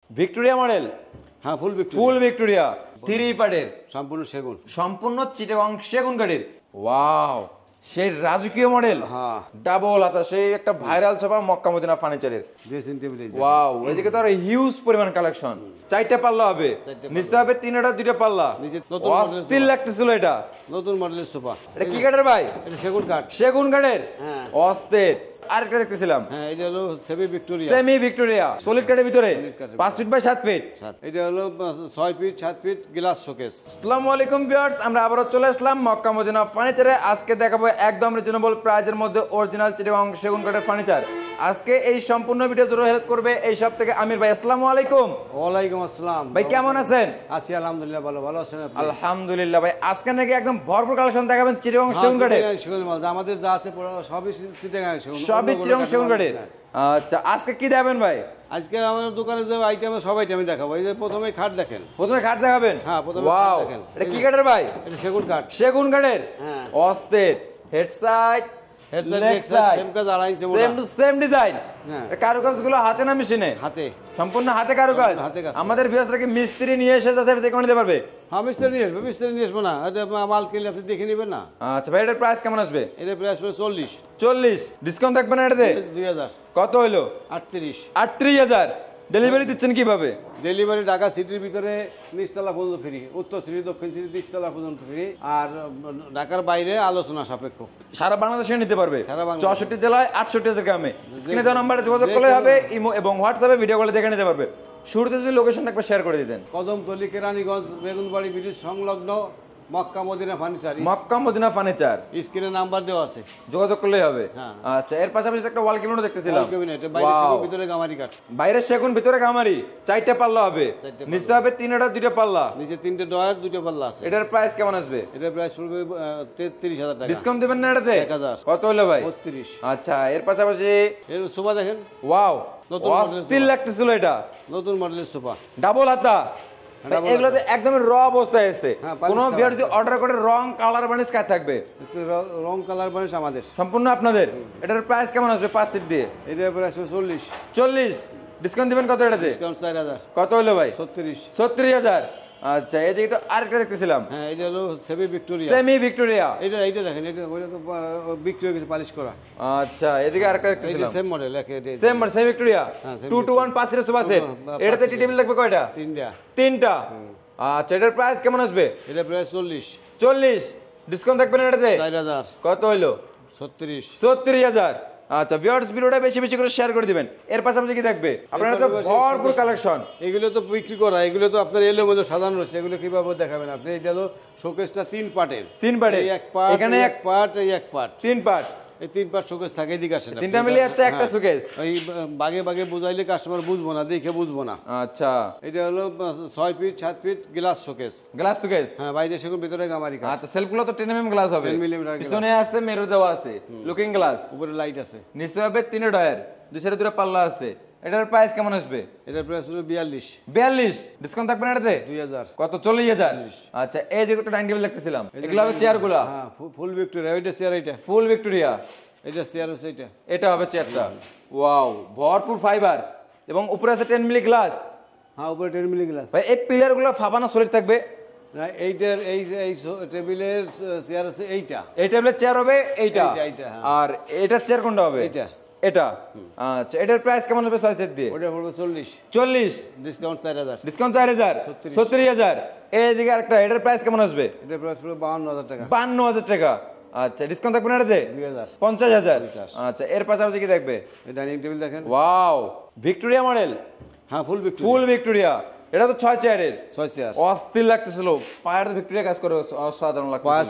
Victoria model. হ্যাঁ full Victoria 3 পার্টের সম্পূর্ণ চিটাগং সেগুন কাঠের। ওয়াও, সেই রাজকীয় মডেল। হ্যাঁ ডাবল হাতা, সেই একটা ভাইরাল ছাপা মক্কা মদিনা ফার্নিচারের। Dressing table. ওয়াও, এদিকে তো আর হিউজ পরিমাণ কালেকশন। 4টা পাল্লা হবে, নিচে হবে 3টা 2টা পাল্লা। অস্থির লাগতেছিল এটা। নতুন মডেলের সোফা। এটা কি কাঠের ভাই? এটা সেগুন কাঠের। হ্যাঁ অস্থির। আরেকটা দেখতেছিলাম, হ্যাঁ এটা হলো সেমি ভিক্টোরিয়া সলিড কাঠের ভিতরে 5 ফিট বাই 7 ফিট। এটা হলো 6 ফিট 7 ফিট গ্লাস শোকেস। আসসালামু আলাইকুম ভিউয়ার্স, আমরা আবারো চলে আসলাম মক্কা মদিনা ফার্নিচারে। আজকে দেখাবো একদম রিজনেবল প্রাইজের মধ্যে অরিজিনাল চিটাগং সেগুন কাঠের ফার্নিচার। আজকে এই সম্পূর্ণ ভিডিও জুড়ে হেল্প করবে এই সব থেকে আমির ভাই। আসসালামু আলাইকুম। ওয়ালাইকুম আসসালাম ভাই, কেমন আছেন? আছি আলহামদুলিল্লাহ, ভালো আছেন আপনি? আলহামদুলিল্লাহ ভাই। আজকে নাকি একদম ভরপুর কালেকশন দেখাবেন চিটাগং সেগুন কাঠের। আমাদের যা আছে সবই চিটাগং সেগুন, সবই চিটাগং সেগুন কাঠের। আচ্ছা, আজকে কি দেখাবেন ভাই? আজকে আমাদের দোকানে যে আইটেম সব আইটেমই দেখাবো। এই যে প্রথমে খাট দেখেন। প্রথমে খাট দেখাবেন? হ্যাঁ প্রথমে ওয়াও, দেখেন। এটা কি কাঠের ভাই? এটা সেগুন কাঠ। সেগুন কাঠের। হ্যাঁ অস্থির। হেড সাইড সেম কাজ, আড়াই ইঞ্চি মোটা। Same to same design. হ্যাঁ কারুকাজগুলো হাতে না মেশিনে? হাতে, সম্পূর্ণ হাতে কারুকাজ। হাতে কাজ। আমাদের ভিউয়ার্সরা কি মিস্ত্রি নিয়ে এসে যাচ্ছে করে নিতে পারবে? হ্যাঁ মিস্ত্রি নিয়ে আসবো না, এটা মাল কিনলে আপনি দেখে নেবেন না। আচ্ছা ভাই, এটার প্রাইস কেমন আসবে? এটা প্রাইস পড়ে 40। ডিসকাউন্ট থাকবে না এটাতে? 2000। কত হইলো? 38,000। ডেলিভারি দিচ্ছেন কিভাবে? ডেলিভারি ঢাকা সিটির ভিতরে নিচতলা পর্যন্ত ফ্রি, উত্তর সিটি দক্ষিণ সিটি নিচতলা পর্যন্ত ফ্রি, আর ঢাকার বাইরে আলোচনা সাপেক্ষ। সারা বাংলাদেশে নিতে পারবে? সারা বাংলাদেশে। 64 জেলায় 68 গ্রামে। স্ক্রিনে দেওয়া নাম্বারে যোগাযোগ করলে হবে, ইমো এবং হোয়াটসঅ্যাপে ভিডিও কলে দেখে নিতে পারবে। শুরুতে যদি লোকেশনটা একবার শেয়ার করে দিতেন। কদমতলী, কেরানীগঞ্জ, বেগুনবাড়ি ব্রিজ সংলগ্ন মক্কা মদিনা ফার্নিচার। মক্কা মদিনা ফার্নিচার, স্ক্রিনে নাম্বার দেওয়া আছে, যোগাযোগ করলেই হবে। হ্যাঁ। আচ্ছা, এর পাশাপাশি একটা ওয়াল ক্যাবিনেট দেখতেছিলাম। বাইরে সেগুন, ভিতরে গামারি কাঠ। বাইরে সেগুন, ভিতরে গামারি। 4টা পাল্লা হবে, নিচে হবে 3টা 2টা পাল্লা। নিচে 3টে ডয়ার 2টা পাল্লা আছে। এটার প্রাইস কেমন আসবে? এটার প্রাইস পড়বে 33,000 টাকা। ডিসকাউন্ট দিবেন না এটাতে? 1000। কত হলো ভাই? 32। আচ্ছা, এর পাশাপাশি এর সোফা দেখেন। ওয়াও, নতুন অস্থির লাগতেছিল এটা। নতুন মডেলের সোফা, ডাবল হাতা। এগুলোতে একদম র অবস্থায় আছে। হ্যাঁ, কোনো ভিউয়ার যদি অর্ডার করে রং কালার বানিশ কাজ থাকবে? রং কালার বানিশ আমাদের, সম্পূর্ণ আপনাদের। এটার প্রাইস কেমন আসবে 5 সিট দিয়ে? এটার প্রাইস 40। 40। ডিসকাউন্ট দিবেন কত এটাতে? ডিসকাউন্ট 4000। কত হলো ভাই? 36। 36,000। আচ্ছা, এদিকে তো আরেকটা দেখতেছিলাম, হ্যাঁ এটা হলো সেমি ভিক্টোরিয়া। এটা দেখেন, এটা ওইটা তো বিক্রি হয়ে গেছে, পালিশ করা। আচ্ছা, এদিকে আরেকটা দেখতেছিলাম, same model, semi Victoria. 2 to 1 5 সিটের সোফা সেট। এটাতে টি টেবিল লাগবে কয়টা? 3টা। আচ্ছা, এটার প্রাইস কেমন আসবে? এটা প্রাইস 40। ডিসকাউন্ট থাকবে না এটাতে? 4000। কত হইলো? 36,000। আচ্ছা ভিউয়ার্স, ভিডিওটা বেশি বেশি করে শেয়ার করে দিবেন। এর পাশাপাশি কি থাকবে? আপনারা তো ভরপুর কালেকশন। এগুলো তো বিক্রি করা, এগুলো তো আপনার এলোমেলো সাজানো রয়েছে, এগুলো কিভাবে দেখাবেন আপনি? এটা হলো শোকেসটা 3 পার্টের। 3 পার্টের, এক পার্ট, এখানে এক পার্ট, এই এক পার্ট, 3 পার্ট। এই 3 পার্ট শোকেস থাকে। এদিকে আসেন, 3টা মিলে হচ্ছে একটা শোকেস। এই বাগে বাগে বুঝাইলে কাস্টমার বুঝবো না, দেখে বুঝবো না। আচ্ছা, এটা হলো 6 ফিট 7 ফিট গ্লাস শোকেস। হ্যাঁ, বাইরে সেগুন, ভিতরে গামারি কাঠ। আচ্ছা, সেলফগুলো তো 10 mm গ্লাস হবে। 10 mm পিছনে আছে মেরু দেওয়া আছে, লুকিং গ্লাস। উপরে লাইট আছে। নিচে হবে 3 ডয়ার, দুই সাইডে 2টা পাল্লা আছে। এটার প্রাইস কেমন আসবে? এটার প্রাইস হলো 42। 42। ডিসকাউন্ট থাকবে না এটাতে? 2000। কত? 40,000। আচ্ছা, এই যে একটা ডাইনিং টেবিল দেখতেছিলাম, এগুলো হবে চেয়ারগুলো। হ্যাঁ ফুল ভিক্টোরিয়া। ওইটা চেয়ার, এটা ফুল ভিক্টোরিয়া। এটা চেয়ার হচ্ছে, এটা হবে চেয়ারটা। ওয়াও, ভরপুর ফাইবার এবং উপরে আছে 10 মিলি গ্লাস। হ্যাঁ উপরে 10 মিলি গ্লাস। ভাই, এই পিলারগুলো ফাবানা সলিড থাকবে? না, এইটার এই টেবিলের চেয়ার হচ্ছে এইটা। এই টেবিলের চেয়ার হবে এইটা। হ্যাঁ। আর এটার চেয়ার কোনটা হবে? এটা। আচ্ছা, এটার প্রাইস কেমন হবে 6 সেট দিয়ে? ওটা পড়বে 40। 40। ডিসকাউন্ট 4000। ডিসকাউন্ট 4000। 70,000। এইদিকে আরেকটা, এটার প্রাইস কেমন আসবে? এটার প্রাইস পড়বে 52000 টাকা। 52,000 টাকা। আচ্ছা, ডিসকাউন্ট থাকবে না এটাতে? 2000। 50,000। আচ্ছা, এর পাশাপাশি কি থাকবে? এই ডাইনিং টেবিল দেখেন। Wow, Victoria model. হ্যাঁ ফুল ভিক্টোরিয়া। এটা তো 6 চেয়ারের। 6 চেয়ার। অস্থির লাগতেছিল। পায়ের ভিক্টোরিয়া কাজ করে অসাধারণ লাগতেছিল। পায়ে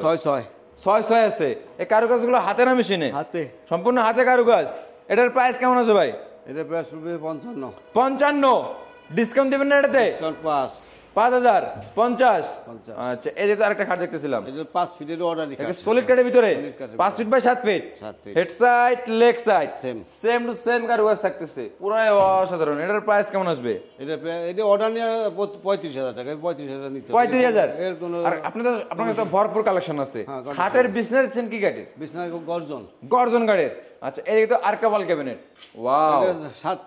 6 আছে। এই কারুকাজগুলো হাতে না মেশিনে? হাতে। সম্পূর্ণ হাতে কারুকাজ। এটার প্রাইস কেমন আছে ভাই? এটার প্রাইস পড়বে 55। 55। ডিসকাউন্ট দিবেন না এটাতে? ডিসকাউন্ট 5। 5000 50। 50। আচ্ছা এই যে তো আরেকটা খাট দেখতেছিলাম, এটা 5 ফিটের অর্ডার লিখা এটা আছে। সলিড কাঠের ভিতরে Solid কাঠের 5 ফিট বাই 7 feet, 7 feet. Head side leg side Same। Same to same কারুকাজ থাকতেছে, পুরাই অসাধারণ। এটার প্রাইস কেমন আসবে? এটা অর্ডার নিয়ে 35000 টাকা, 35000 নিতে হবে। 35000। এর কোনো আর আপনার কাছে তো ভরপুর কালেকশন আছে। হ্যাঁ, collection খাটের বিজনেস দিচ্ছেন কি কাঠের? বিছনা গর্জন। গর্জন কাঠের। আচ্ছা এদিকে তো আরেকটা ওয়াল ক্যাবিনেট, ওয়াও, এটা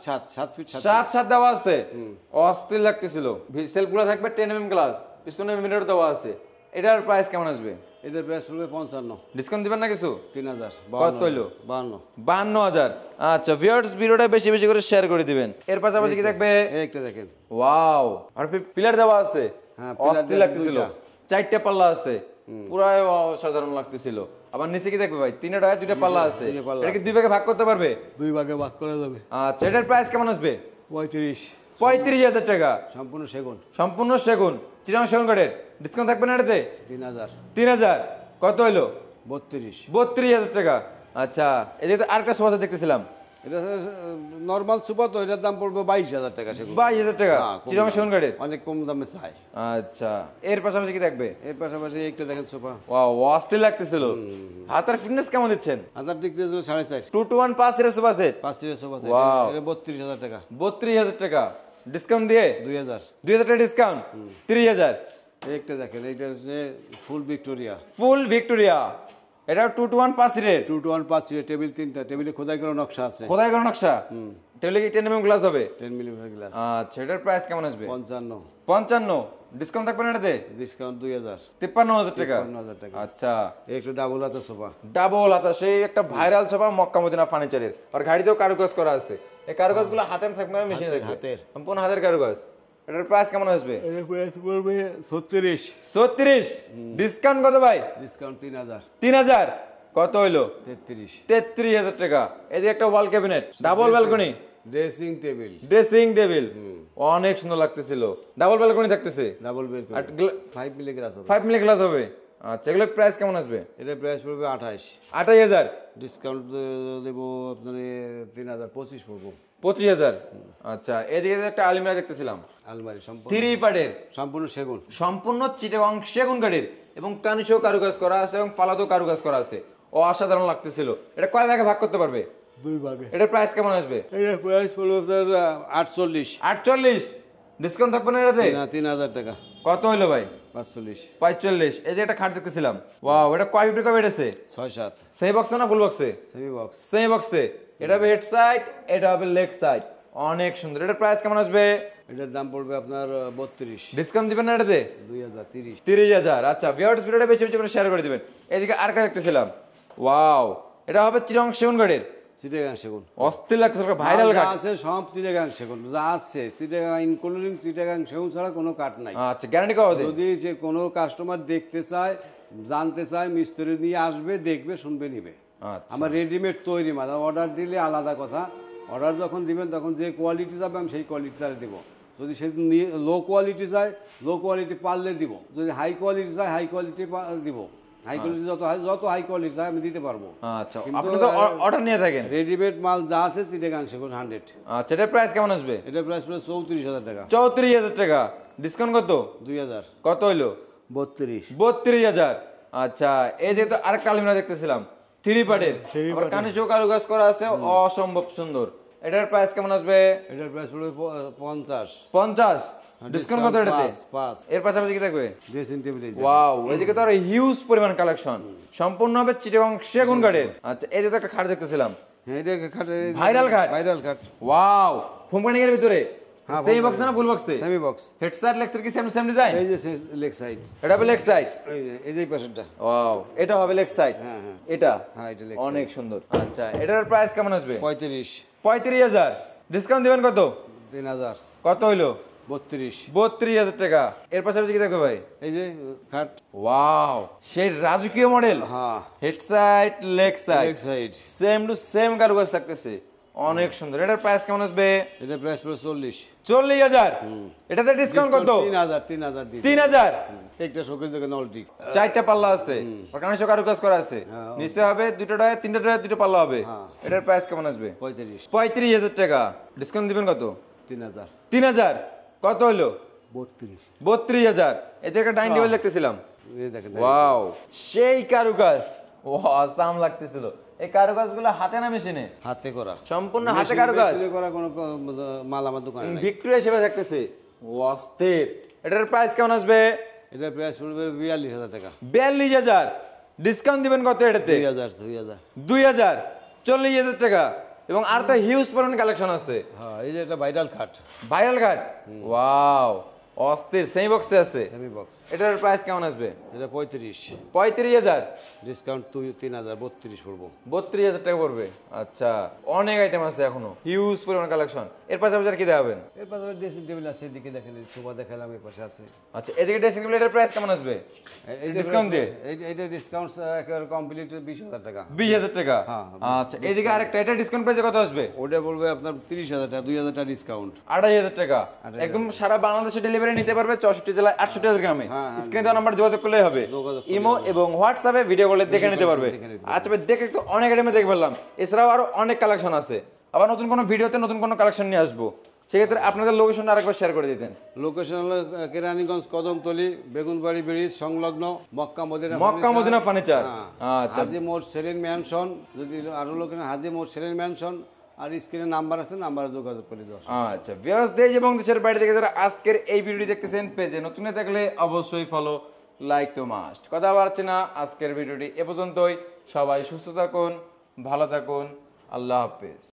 7 ফিট 7 সাত সাত দেওয়া আছে, অস্থির লাগতেছিল। সেলফগুলো থাকবে 10 mm গ্লাস, পিছনে মিরর দেওয়া আছে। এটার প্রাইস কেমন আসবে? এটার প্রাইস পড়বে 55। ডিসকাউন্ট দিবেন না কিছু? 3000। কত হইলো? 52। 52000। আচ্ছা ভিউয়ার্স, ভিডিওটা বেশি বেশি করে শেয়ার করে দিবেন। এর পাশাপাশি কি থাকবে? এই একটা দেখেন। ওয়াও, আর পিলার দেওয়া আছে, হ্যাঁ, pillar অস্থির দেওয়া লাগতেছিল। দুইটা। 4টা পাল্লা আছে, পুরাই অসাধারণ লাগতেছিল। আবার নিচে কি দেখবে ভাই? 3টা 2টা পাল্লা আছে। দুইটা পাল্লা এটা কি দুই ভাগে ভাগ করতে পারবে? দুই ভাগে ভাগ করা যাবে। আচ্ছা এটার প্রাইস কেমন আসবে? 35। 35000 টাকা, সম্পূর্ণ সেগুন। সম্পূর্ণ সেগুন, চিটাং সেগুন কাঠের। ডিসকাউন্ট থাকবে না এটাতে? 3000। 3000। কত হইলো? 32। 32000 টাকা। আচ্ছা এদিকে তো আরেকটা সোফা দেখতেছিলাম, এটা নরমাল সুপার, তো এটার দাম পড়বে 22000 টাকা সেগুন। 22000 টাকা, হ্যাঁ, কম চিটাং দাম। সেগুন কাঠের। অনেক কম দামে চাই। আচ্ছা এর পাশাপাশি কি থাকবে? এর পাশাপাশি একটা দেখেন সোফা। ওয়াও, অস্থির লাগতেছিল। হাতার ফিটনেস কেমন দিচ্ছেন? হাজার দিক থেকে 4.5। 2 to 1 পাঁচ এর সোফা সেট, 5 সিটের সোফা সেট। Wow। এটা 32000 টাকা। 32000 টাকা, ডিসকাউন্ট দিয়ে 2000। 2000 টাকা ডিসকাউন্ট, 30000। এই একটা দেখেন, এইটা হচ্ছে ফুল ভিক্টোরিয়া। ফুল ভিক্টোরিয়া, এটা 2 to 1 পাঁচ সিটের, 2 to 1 5 সিটের, টেবিল 3টা, টেবিলে খোদাই করা নকশা আছে। খোদাই করা নকশা। টেবিলে কি 10 mm গ্লাস হবে? 10 মিলিমিটার গ্লাস। আচ্ছা এটার প্রাইস কেমন আসবে? 55। 55। ডিসকাউন্ট থাকবে না এটাতে? ডিসকাউন্ট 2000। 53000 টাকা। 53000 টাকা। আচ্ছা এই একটা ডাবল হাতের সোফা। ডাবল হাতা, সেই একটা ভাইরাল সোফা মক্কা মদিনা ফার্নিচারের। আর গাড়িতেও কারুকাজ করা আছে। এই কারুকাজগুলো হাতের থাকবে না মেশিনে থাকবে? হাতের। সম্পূর্ণ হাতের কারুকাজ। এটার প্রাইস কেমন আসবে? এর প্রাইস পড়বে 36। 36। ডিসকাউন্ট কত ভাই? ডিসকাউন্ট 3000। 3000। কত হইলো? 33। 33000 টাকা। এদিকে একটা wall cabinet, double balcony, dressing table. Dressing table, অনেক সুন্দর লাগতেছিল। ডাবল ব্যালকনি থাকতেছে, ডাবল বেড আর 5 মিলি গ্লাস হবে। 5 মিলি গ্লাস হবে। আচ্ছা এগুলোর প্রাইস কেমন আসবে? এটার প্রাইস পড়বে 28। 28000। ডিসকাউন্ট দেবো আপনার 3000, 25 পড়বো। 25000। আচ্ছা এদিকে একটা আলমিরা দেখতেছিলাম, আলমারি সম্পূর্ণ 3 পার্টের, সম্পূর্ণ সেগুন। সম্পূর্ণ চিটাগং সেগুন কাঠের, এবং কানিসেও কারুকাজ করা আছে এবং পালাতেও কারুকাজ করা আছে। অসাধারণ লাগতেছিল। এটা কয় ভাগে ভাগ করতে পারবে? 2 ভাগে। এটার প্রাইস কেমন আসবে? এটার প্রাইস পড়বে আপনার 48। 48। ডিসকাউন্ট থাকবে না এটাতে? 3000 টাকা। কত হইলো ভাই? 45। 45। এই যে একটা খাট দেখতেছিলাম, ওয়াও, এটা কয় ফিট কবে এসেছে? 6-7 সেই বক্সে না ফুল বক্সে? Semi box. সেই বক্সে। এটা হবে হেড সাইড, এটা হবে লেগ সাইড, অনেক সুন্দর। এটার প্রাইস কেমন আসবে? এটার দাম পড়বে আপনার 32। ডিসকাউন্ট দিবেন না এটাতে? 2030। 30000। আচ্ছা ভিউয়ার্স, ভিডিওটা বেশি বেশি করে শেয়ার করে দিবেন। এদিকে আরেকটা দেখতেছিলাম, ওয়াও, এটা হবে চিটাগং সেগুন কাঠের। চিটাগাং সেগুন। অস্থির লাগতেছিল, ভাইরাল যা কাঠ। আছে সব চিটাগাং সেগুন, যা আছে চিটাগাং ইনক্লুডিং চিটাগাং সেগুন ছাড়া কোনো কাঠ নাই। আচ্ছা গ্যারান্টি কবে দেন? যদি যে কোনো কাস্টমার দেখতে চায়, জানতে চায়, মিস্ত্রি নিয়ে আসবে, দেখবে, শুনবে, নিবে। আচ্ছা আমার রেডিমেড তৈরি মাল, অর্ডার দিলে আলাদা কথা। অর্ডার যখন দিবেন তখন যে কোয়ালিটি চাবে আমি সেই কোয়ালিটিটা দেবো। যদি সে লো কোয়ালিটি চায়, লো কোয়ালিটি পারলে দিব। যদি হাই কোয়ালিটি চায়, হাই কোয়ালিটি দিব। হাই কোয়ালিটি যত হাই কোয়ালিটি চায় আমি দিতে পারবো। আচ্ছা কিন্তু, আপনি তো অর্ডার নিয়ে থাকেন। রেডিমেড মাল যা আছে চিটাগাং সেগুন 100। আচ্ছা এটার প্রাইস কেমন আসবে? এটার প্রাইস প্রায় 34000 টাকা। 34000 টাকা। ডিসকাউন্ট কত? 2000। কত হইলো? 32। 32000। আচ্ছা এই যে তো আরেকটা আলমিরা দেখতেছিলাম, 3 পার্টের, আবার কানিসেও কারুকাজ করা আছে, অসম্ভব সুন্দর। এটার প্রাইস কেমন আসবে? এটার প্রাইস পড়বে 50। 50। ডিসকাউন্ট কত এটাতে? 5। এর পাশাপাশি কি থাকবে? Dressing table. ওয়াও, এদিকে তো আর হিউজ পরিমাণ কালেকশন, সম্পূর্ণ হবে চিটাগং সেগুন কাঠের। আচ্ছা এই যে তো একটা খাট দেখতেছিলাম, হ্যাঁ এটা খাটে ভাইরাল খাট। ভাইরাল খাট। ওয়াও, হোম কানিংয়ের ভিতরে হ্যাঁ, সেমি বক্স না ফুল বক্সে? Semi box. Head side leg side কি সেম সেম ডিজাইন? এই যে লেগ সাইড। এটা হবে লেগ সাইড। এই যে পাশেরটা। ওয়াও, এটা হবে লেগ সাইড। হ্যাঁ হ্যাঁ এটা হ্যাঁ এটা লেগ অনেক সুন্দর। আচ্ছা এটার প্রাইস কেমন আসবে? 35। 35000। ডিসকাউন্ট দিবেন কত? 3000। কত হইলো? 32। 32000 টাকা। এর পাশাপাশি কি দেখবে ভাই? এই যে খাট। ওয়াও, সেই রাজকীয় মডেল, হ্যাঁ head side leg side leg side. Same to same কারুকাজ থাকতেছে, অনেক সুন্দর। এটার প্রাইস কেমন আসবে? এটা প্রাইস পড়বে 40। 40000। এটাতে ডিসকাউন্ট কত? 3000 দিই। 3000। একটা শোকেস দেখে নলটিক। 4টা পাল্লা আছে, ওখানে সব কারুকাজ করা আছে। হ্যাঁ। নিচে হবে 2টা ড্রয়ার, 3টা ড্রয়ার, 2টা পাল্লা হবে। হ্যাঁ। এটার প্রাইস কেমন আসবে? 35। 35000 টাকা। ডিসকাউন্ট দিবেন কত? 3000। 3000। কত হইলো? 32,000। এতে একটা ডাইনিং টেবিল দেখতেছিলাম। এই দেখেন ওয়াও, সেই কারুকাজ, ও আসাম লাগতেছিল। এই কারুকাজগুলো হাতে না মেশিনে? হাতে করা, সম্পূর্ণ হাতে কারুকাজ। মেশিনে করা কোনো মাল আমার দোকানে নাই। ভিক্টোরিয়া সেবা থাকতেছে, ও অস্থির। এটার প্রাইস কেমন আসবে? এটা প্রাইস পড়বে 42,000 টাকা। 42,000। ডিসকাউন্ট দিবেন কত এটাতে? 2,000, 40,000 টাকা। এবং আর তো হিউজ পরিমাণ কালেকশন আছে। হ্যাঁ, এই যে এটা ভাইরাল খাট, ভাইরাল কাট, ওয়াও অস্থির। সেমি বক্সে আছে। Semi box. এটার প্রাইস কেমন আসবে? এটা 35, 35,000। ডিসকাউন্ট 3,000, 32 পড়বো। 32,000 টাকা পড়বে। আচ্ছা, অনেক আইটেম আছে এখনো, হিউজ পরিমাণ কালেকশন। এর পাশাপাশি আর কি দেখাবেন? এর পাশে ড্রেসিং টেবিল আছে, এদিকে দেখেন সোফা দেখালাম, এর পাশে আছে। আচ্ছা, এদিকে ড্রেসিং টেবিলের প্রাইস কেমন আসবে ডিসকাউন্ট দিয়ে? এইটা ডিসকাউন্ট একেবারে কমপ্লিট 20,000 টাকা। 20,000 টাকা। হ্যাঁ। আচ্ছা, এদিকে আরেকটা, এটা ডিসকাউন্ট প্রাইসে কত আসবে? ওটা বলবে আপনার 30,000 টাকা, 2,000 টাকা ডিসকাউন্ট। 28,000 টাকা। একদম সারা বাংলাদেশে ডেলিভারি নিতে পারবে 64 জেলায় 68,000 গ্রামে। স্ক্রিনে দেওয়া নাম্বার যোগাযোগ করলেই হবে। ইমো এবং হোয়াটসঅ্যাপে ভিডিও কলে দেখে নিতে পারবে। আচ্ছা ভাই, দেখে তো অনেক আইটেমে দেখে ফেললাম, এছাড়াও আরো অনেক কালেকশন আছে। আবার নতুন কোনো ভিডিওতে নতুন কোনো কালেকশন নিয়ে আসবো, সেক্ষেত্রে আপনাদের লোকেশনটা আরেকবার শেয়ার করে দিতেন। লোকেশন হলো কেরানীগঞ্জ, কদমতলী, বেগুনবাড়ি ব্রিজ সংলগ্ন, মক্কা মদিনা ফার্নিচার। আচ্ছা, হাজি মোড় সেরেন ম্যানশন। যদি আরো লোকের হাজি মোড় সেরেন ম্যানশন, আর স্ক্রিনে নাম্বার আছে, নাম্বারে যোগাযোগ করে দেওয়া। আচ্ছা ভিউয়ার্স, দেশ এবং দেশের বাইরে থেকে যারা আজকের এই ভিডিওটি দেখতেছেন, পেজে নতুন হয়ে থাকলে অবশ্যই ফলো, লাইক তো মাস্ট। কথা বাড়ছে না, আজকের ভিডিওটি এ পর্যন্তই। সবাই সুস্থ থাকুন, ভালো থাকুন, আল্লাহ হাফেজ।